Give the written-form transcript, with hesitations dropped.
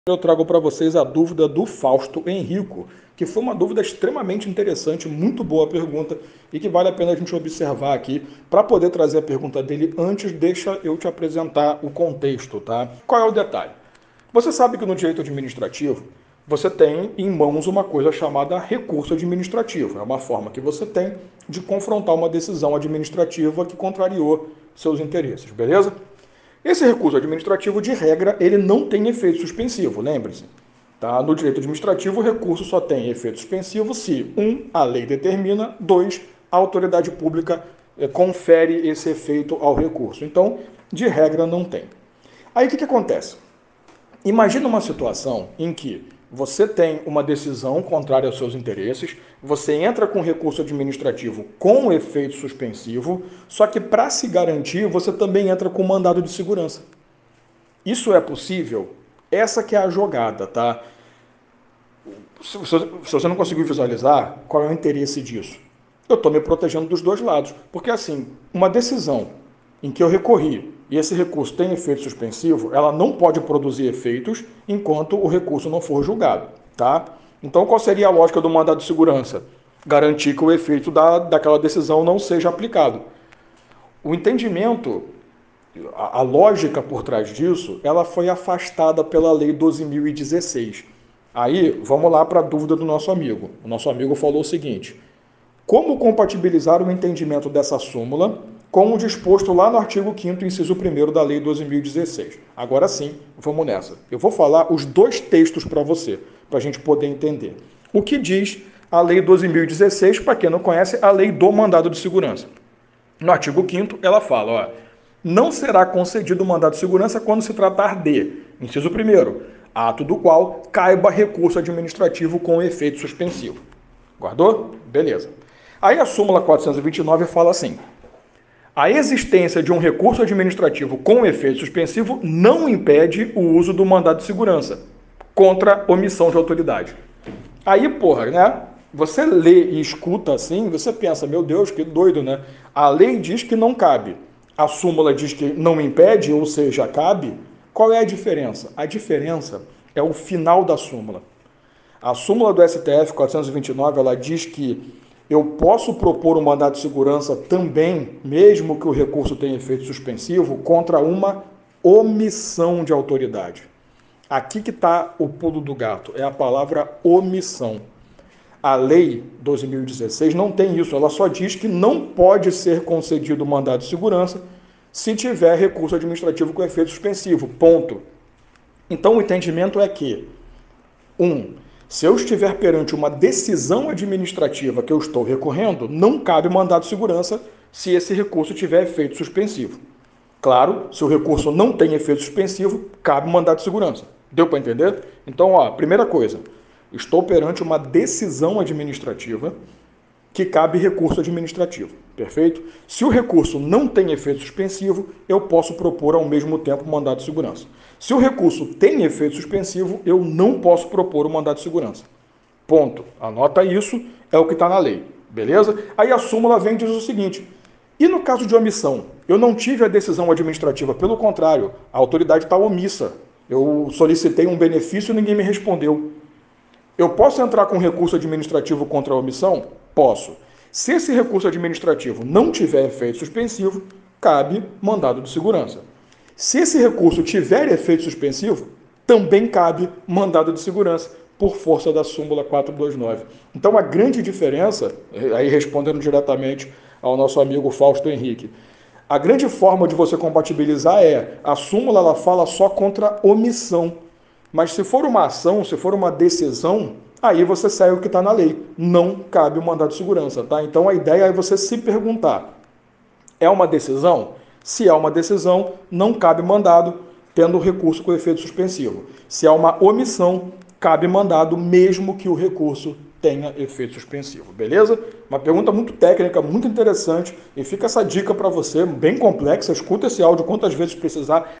Eu trago para vocês a dúvida do Fausto Henrico, que foi uma dúvida extremamente interessante, muito boa pergunta e que vale a pena a gente observar aqui. Para poder trazer a pergunta dele antes, deixa eu te apresentar o contexto, tá? Qual é o detalhe? Você sabe que no direito administrativo você tem em mãos uma coisa chamada recurso administrativo. É uma forma que você tem de confrontar uma decisão administrativa que contrariou seus interesses, beleza? Esse recurso administrativo, de regra, ele não tem efeito suspensivo, lembre-se. Tá? No direito administrativo, o recurso só tem efeito suspensivo se, 1, a lei determina, 2, a autoridade pública confere esse efeito ao recurso. Então, de regra, não tem. Aí o que acontece? Imagina uma situação em que você tem uma decisão contrária aos seus interesses, você entra com recurso administrativo com efeito suspensivo, só que para se garantir, você também entra com mandado de segurança. Isso é possível? Essa que é a jogada, tá? Se você não conseguiu visualizar, qual é o interesse disso? Eu estou me protegendo dos dois lados, porque assim, uma decisão em que eu recorri e esse recurso tem efeito suspensivo, ela não pode produzir efeitos enquanto o recurso não for julgado, tá? Então, qual seria a lógica do mandado de segurança? Garantir que o efeito daquela decisão não seja aplicado. O entendimento, a lógica por trás disso, ela foi afastada pela Lei 12.016. Aí, vamos lá para a dúvida do nosso amigo. O nosso amigo falou o seguinte: como compatibilizar o entendimento dessa súmula com o disposto lá no artigo 5º, inciso 1º da Lei 12.016? Agora sim, vamos nessa. Eu vou falar os dois textos para você, para a gente poder entender. O que diz a Lei 12.016, para quem não conhece, a Lei do Mandado de Segurança. No artigo 5º, ela fala, ó, não será concedido o mandado de segurança quando se tratar de, inciso 1º, ato do qual caiba recurso administrativo com efeito suspensivo. Guardou? Beleza. Aí a súmula 429 fala assim: a existência de um recurso administrativo com efeito suspensivo não impede o uso do mandado de segurança contra omissão de autoridade. Aí, porra, né? Você lê e escuta assim, você pensa, meu Deus, que doido, né? A lei diz que não cabe. A súmula diz que não impede, ou seja, cabe. Qual é a diferença? A diferença é o final da súmula. A súmula do STF 429, ela diz que eu posso propor um mandado de segurança também, mesmo que o recurso tenha efeito suspensivo, contra uma omissão de autoridade. Aqui que está o pulo do gato, é a palavra omissão. A Lei 12.016 não tem isso, ela só diz que não pode ser concedido mandado de segurança se tiver recurso administrativo com efeito suspensivo, ponto. Então o entendimento é que, 1, se eu estiver perante uma decisão administrativa que eu estou recorrendo, não cabe mandado de segurança se esse recurso tiver efeito suspensivo. Claro, se o recurso não tem efeito suspensivo, cabe mandado de segurança. Deu para entender? Então, ó, primeira coisa, estou perante uma decisão administrativa que cabe recurso administrativo, perfeito? Se o recurso não tem efeito suspensivo, eu posso propor ao mesmo tempo mandado de segurança. Se o recurso tem efeito suspensivo, eu não posso propor o mandado de segurança. Ponto. Anota isso, é o que está na lei, beleza? Aí a súmula vem e diz o seguinte: e no caso de omissão? Eu não tive a decisão administrativa, pelo contrário, a autoridade está omissa. Eu solicitei um benefício e ninguém me respondeu. Eu posso entrar com recurso administrativo contra a omissão? Posso. Se esse recurso administrativo não tiver efeito suspensivo, cabe mandado de segurança. Se esse recurso tiver efeito suspensivo, também cabe mandado de segurança, por força da súmula 429. Então a grande diferença, aí respondendo diretamente ao nosso amigo Fausto Henrique, a grande forma de você compatibilizar é, a súmula ela fala só contra omissão. Mas se for uma ação, se for uma decisão, aí você segue o que está na lei. Não cabe o mandado de segurança, tá? Então a ideia é você se perguntar: é uma decisão? Se é uma decisão, não cabe mandado, tendo recurso com efeito suspensivo. Se é uma omissão, cabe mandado, mesmo que o recurso tenha efeito suspensivo, beleza? Uma pergunta muito técnica, muito interessante, e fica essa dica para você, bem complexa. Escuta esse áudio quantas vezes precisar.